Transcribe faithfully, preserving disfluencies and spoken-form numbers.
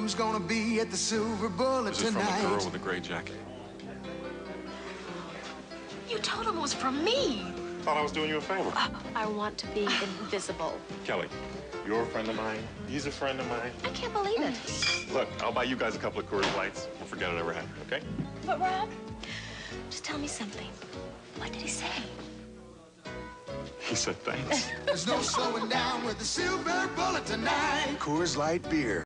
who's gonna be at the Silver Bullet This is tonight? from the girl with the gray jacket. You told him it was from me. Thought I was doing you a favor. Uh, I want to be invisible. Kelly, you're a friend of mine. He's a friend of mine. I can't believe it. Look, I'll buy you guys a couple of Coors Lights. We'll forget it ever happened, okay? But, Rob, just tell me something. What did he say? He said thanks. There's no slowing down with the Silver Bullet tonight. Coors Light beer.